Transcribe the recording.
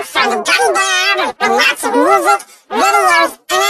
from the Gummy Bear with lots of music, videos, and